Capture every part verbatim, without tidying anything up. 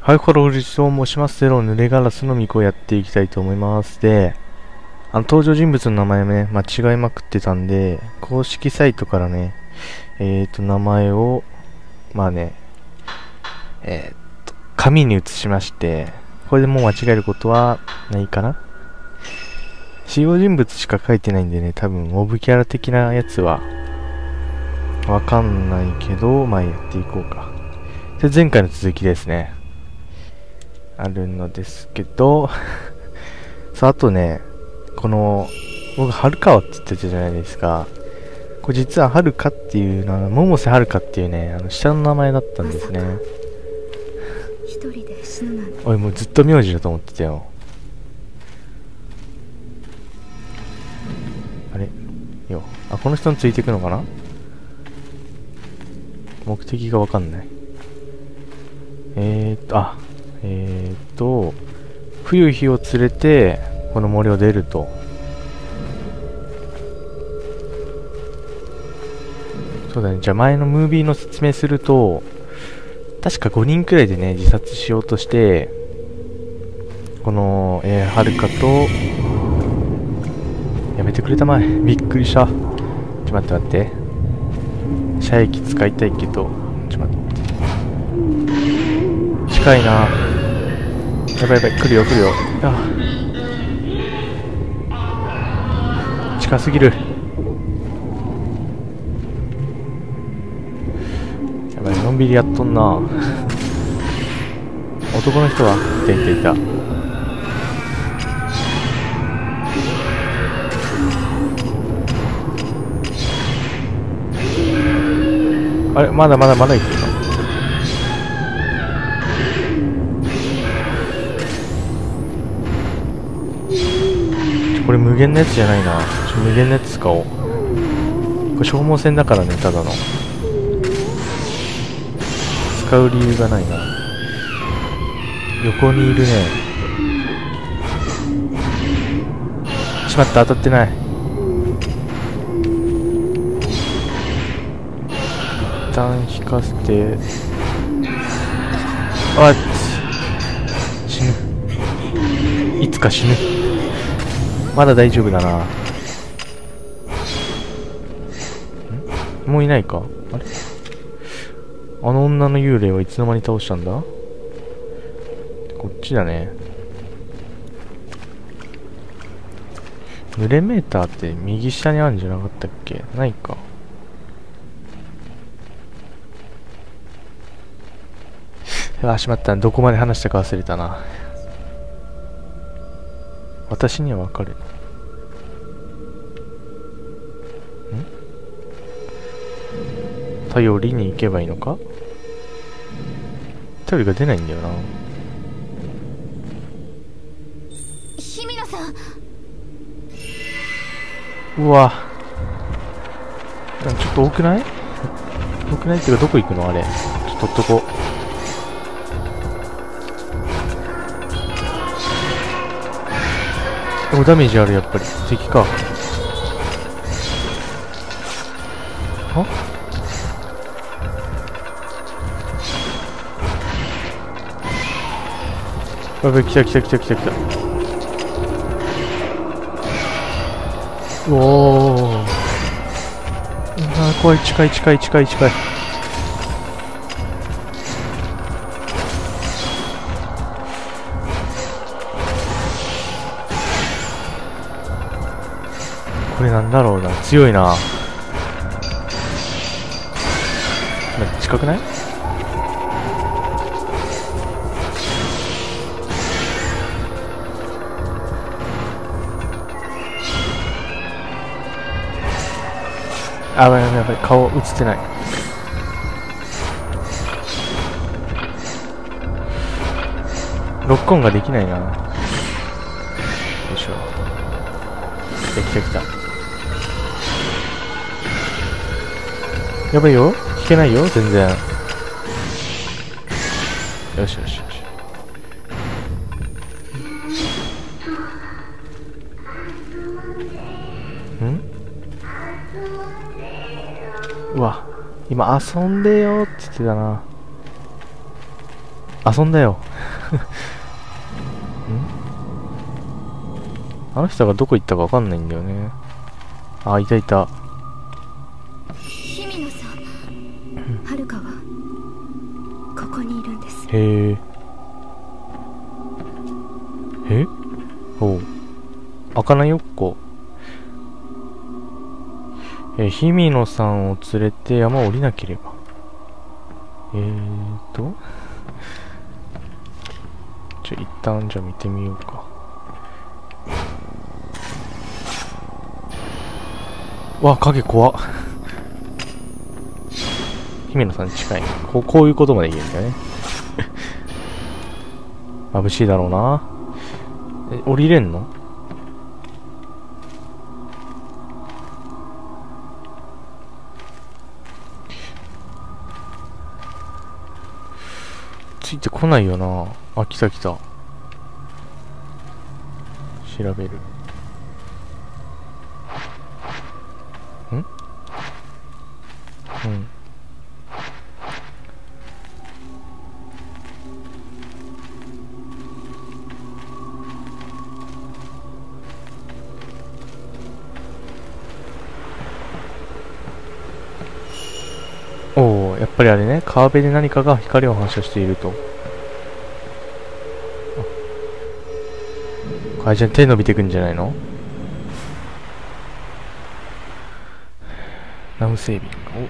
はい、これ、藤と申しますゼロ、濡れガラスの巫女をやっていきたいと思います。で、あの、登場人物の名前をね、間違いまくってたんで、公式サイトからね、えーと、名前を、まあね、えーと、紙に移しまして、これでもう間違えることはないかな。使用人物しか書いてないんでね、多分、モブキャラ的なやつは、わかんないけど、まあやっていこうか。で、前回の続きですね。あるのですけどさあ、あとね、この、僕、はるかわって言ってたじゃないですか。これ実ははるかっていうのは、百瀬はるかっていうね、あの、下の名前だったんですね。 一人で死ぬなんて。 おい、もうずっと名字だと思ってたよ。あれよ。あ、この人についていくのかな。目的がわかんない。えーっと、あ、えーっと、冬日を連れて、この森を出ると。そうだね。じゃあ前のムービーの説明すると、確かごにんくらいでね、自殺しようとして、この、えー、はるかと、やめてくれたまえ。びっくりした。ちょっと待って待って。射撃使いたいけど、ちょっと待って。近いな。やばいやばい、来るよ来るよ。あ、近すぎる。やばい、のんびりやっとんな。男の人はいたいたいた。あれ、まだまだまだいくの。これ無限のやつじゃないな。ちょ無限のやつ使おう。これ消耗戦だからね、ただの。使う理由がないな。横にいるね。しまった、当たってない。一旦引かせて。あっ、死ぬ。いつか死ぬ。まだ大丈夫だな。ん、もういないか。あれ、あの女の幽霊はいつの間に倒したんだ。こっちだね。濡れメーターって右下にあるんじゃなかったっけ。ないか。あ、しまった。どこまで話したか忘れたな。私にはわかる。ん、頼りに行けばいいのか。頼りが出ないんだよな。 日比野さん。 うわ、ちょっと多くない？多くないっていうか、どこ行くのあれ。ちょっと取っとこう。でもダメージある、やっぱり。敵か。あ、やばい、来た来た来た来た来た。おお。あー、怖い。近い近い近い近い。これなんだろうな。強いな。近くない？あ、やばいやばいやばい。顔映ってない。ロックオンができないな。よいしょ。来た来た来た。やばいよ。引けないよ、全然。よしよしよし。ん？うわ、今遊んでよって言ってたな。 遊んだよ。んあの人がどこ行ったかわかんないんだよね。あ、いたいた。 日比野さん、はるかはここにいるんです。 へえ。え？おう。開かないよ、ここ。えー、日比野さんを連れて山を降りなければ。えーと。ちょ、一旦じゃあ見てみようか。わ、影怖っ。日比野さん近い。こう、こういうことまで言うんだよね。眩しいだろうな。え、降りれんの？ついてこないよな。あ、来た来た。調べる。ん？うん。おお、やっぱりあれね、川辺で何かが光を反射していると。あれじゃん、手伸びてくんじゃないの？ナム整備。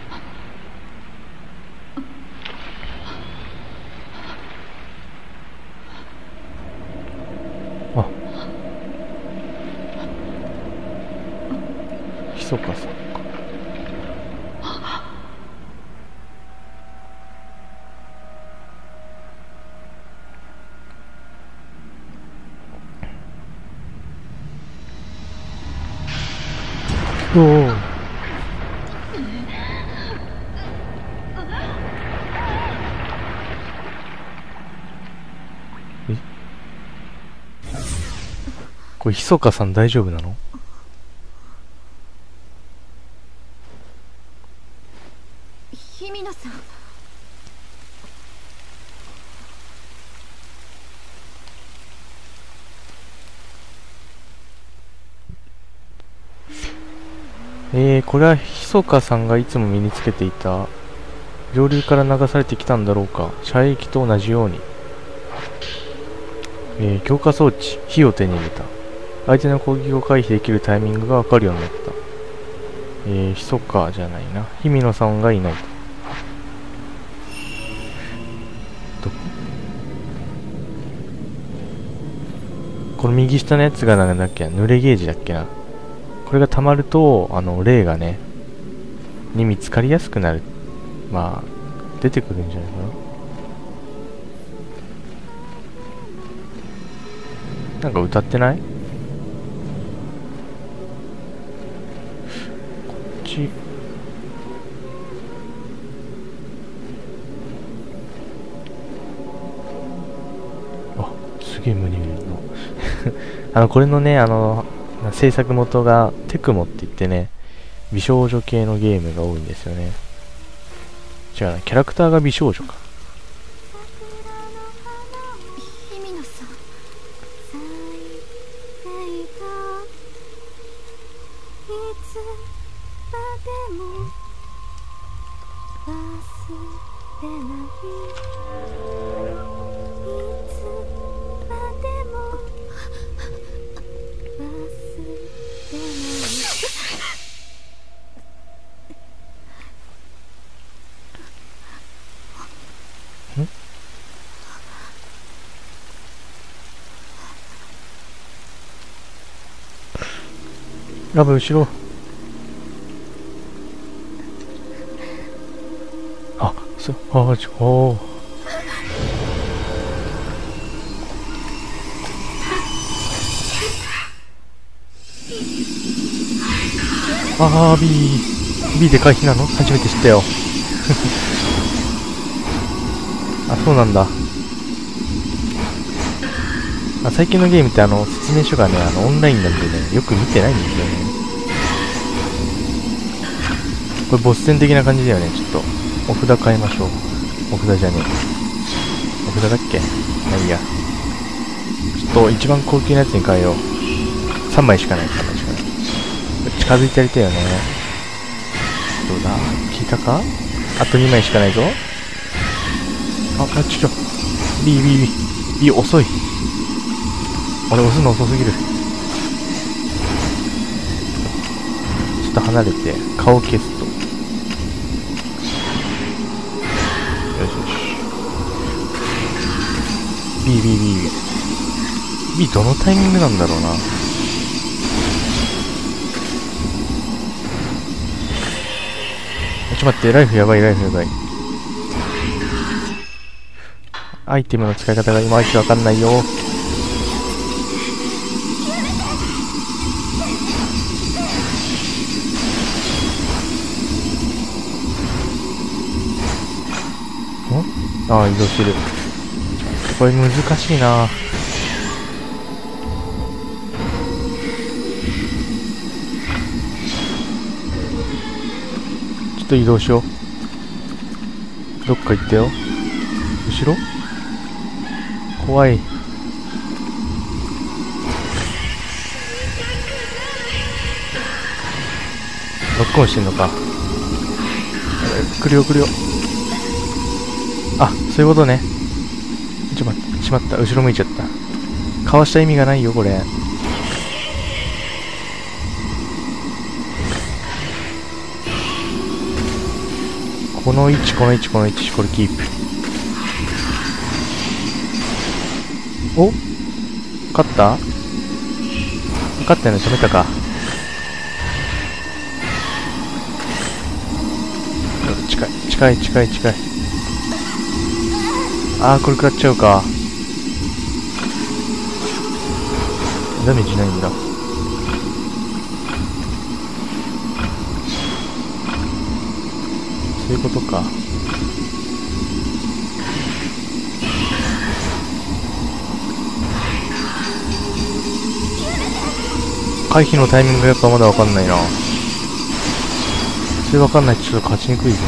お。あ。ひそかさんか。おお。え？これひそかさん大丈夫なの？ 日比野さん。 えー、これはひそかさんがいつも身につけていた上流から流されてきたんだろうか。射撃と同じように。えー、強化装置、火を手に入れた。相手の攻撃を回避できるタイミングがわかるようになった。えー、ひそかじゃないな。日比野さんがいないと。どこ？この右下のやつがなんだっけ？濡れゲージだっけな。これが溜まると、あの、霊がね、に見つかりやすくなる。まあ、出てくるんじゃないかな。なんか歌ってない？こっち。あ、すげえ無に見えるの。あの、これのね、あの、制作元がテクモって言ってね、美少女系のゲームが多いんですよね。違うな、キャラクターが美少女か。 日比野さん。いつまでも忘れない。いつまでも忘れない。 ラブ後ろ。あ、そ、あ、ちょ、あー、B。B で回避なの？初めて知ったよ。あ、そうなんだ。あ、最近のゲームってあの、説明書がね、あの、オンラインなんでね、よく見てないんですよね。これボス戦的な感じだよね、ちょっと。お札変えましょう。お札じゃねえ。 お札だっけ？まあいいや。ちょっと一番高級なやつに変えよう。さんまいしかない、さんまいしかない。近づいてやりたいよね。どうだ？聞いたか？あとにまいしかないぞ。あ、あ、ちょちょ。ビービービー。ビー遅い。俺押すの遅すぎる。ちょっと離れて、顔を消すと。よしよし。ビービービービー。ビーどのタイミングなんだろうな。ちょっと待って、ライフやばい、ライフやばい。アイテムの使い方がいまいちわかんないよ。ん？ああ、移動してる。これ難しいな。ちょっと移動しよう。どっか行ってよ。後ろ？怖い。ロックオンしてんのか。来るよ来るよ。あ、そういうことね。ちょっと待って、しまった。後ろ向いちゃった。かわした意味がないよこれ。この位置この位置この位置、これキープ。お？勝った？勝ったよね。止めたか。近い近い近い近い。あー、これ食らっちゃうか。ダメージないんだ。そういうことか。回避のタイミングがやっぱまだわかんないな。それわかんないとちょっと勝ちにくいぞ。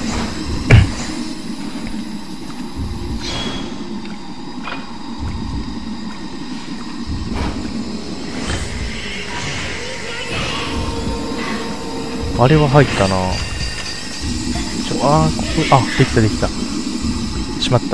あれは入ったな。ちょ、あー、ここ、あ、できたできた。しまった。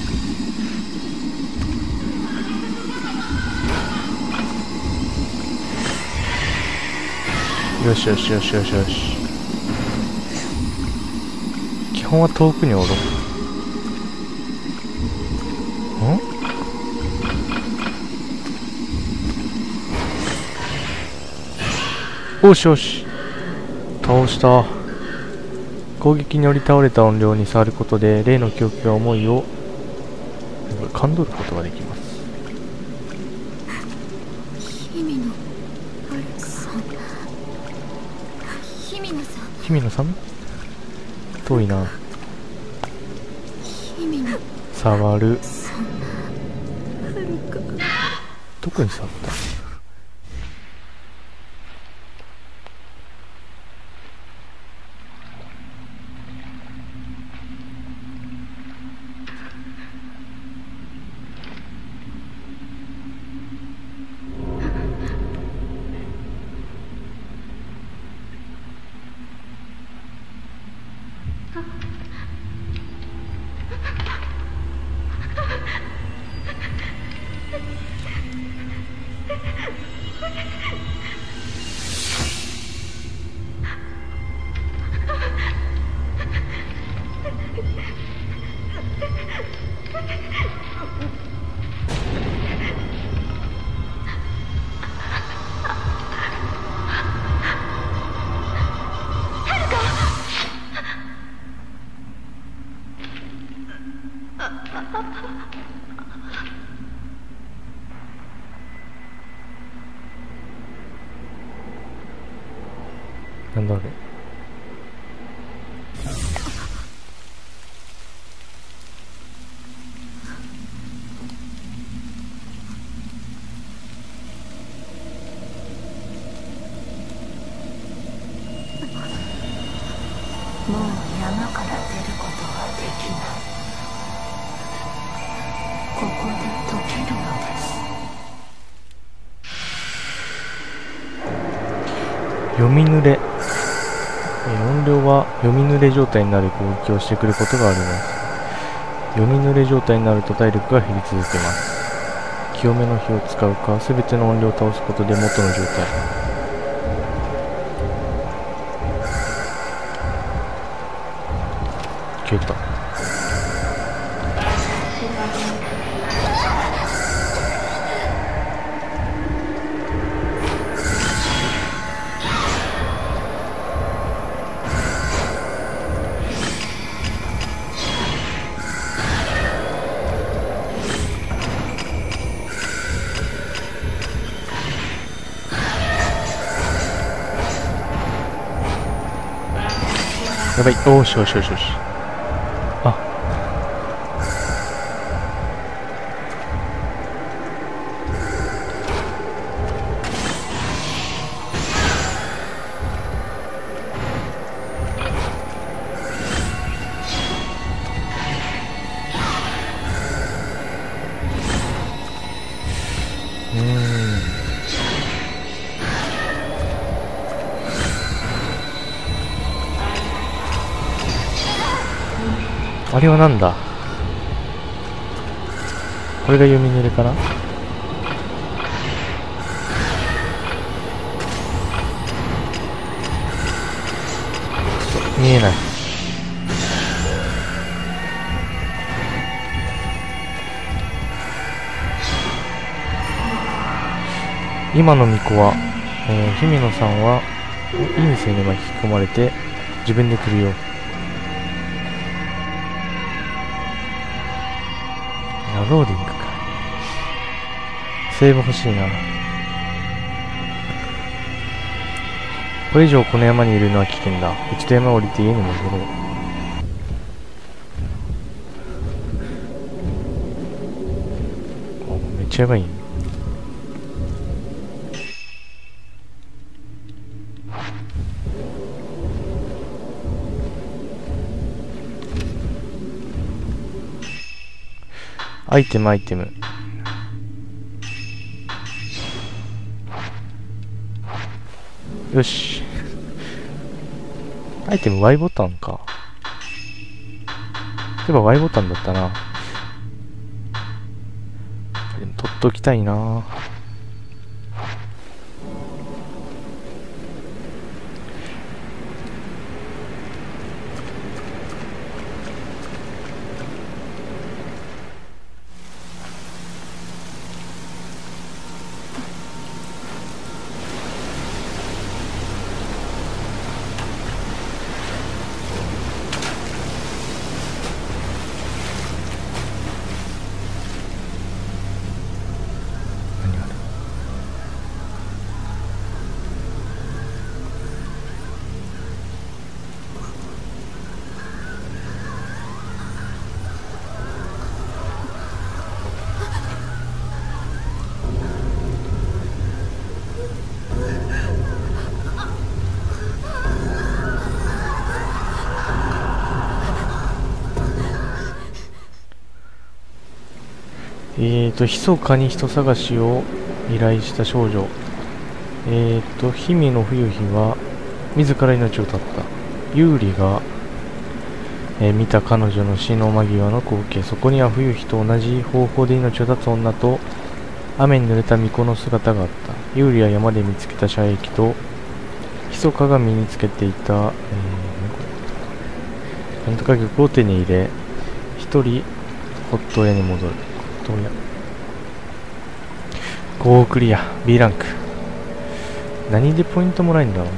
よしよしよしよしよし。基本は遠くにおろ。ん？おしよし。倒した。攻撃により倒れた音量に触ることで例の記憶や思いを感どることができます。 日比野遥さん。日比野さん。 日比野さん？遠いな。 日比野触る。 さん。遥。 どこに触った？なんだあれ。 もう山から出ることはできない。 読み濡れ、えー、音量は読み濡れ状態になる攻撃をしてくることがあります。読み濡れ状態になると体力が減り続けます。清めの火を使うか、すべての音量を倒すことで元の状態。消えた。やばい、おーしよしよしよし。あ、うーん。あれはなんだ。これが読み濡れかな。見えない。今の巫女は、えー、姫野さんは陰性に巻き込まれて自分で来るよ。ローディングか。セーブ欲しいな。これ以上この山にいるのは危険だ。一度山を降りて家に戻ろう。お、めっちゃやばい。アイテムアイテム。よし。アイテム Y ボタンか。そういえば Y ボタンだったな。でも取っときたいな。えーと、密かに人探しを依頼した少女。えーと、姫野冬日は、自ら命を絶った。有利が、えー、見た彼女の死の間際の光景。そこには冬日と同じ方法で命を絶つ女と、雨に濡れた巫女の姿があった。有利は山で見つけた射液と、密かが身につけていた、えー、なんとか玉を手に入れ、一人、ホット屋に戻る。ゴークリア B ランク。何でポイントもらえるんだろうな。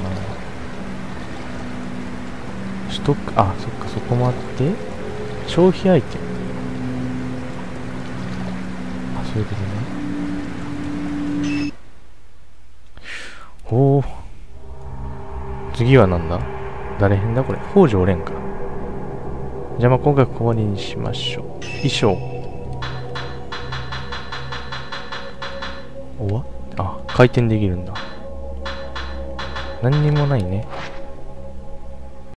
ストック、あ、そっか、そこもあって消費アイテム。あ、そういうことね。おお、次はなんだ。誰編だこれ。北条蓮か。じゃあまあ今回ここまでにしましょう。衣装おわあ、回転できるんだ。何にもないね。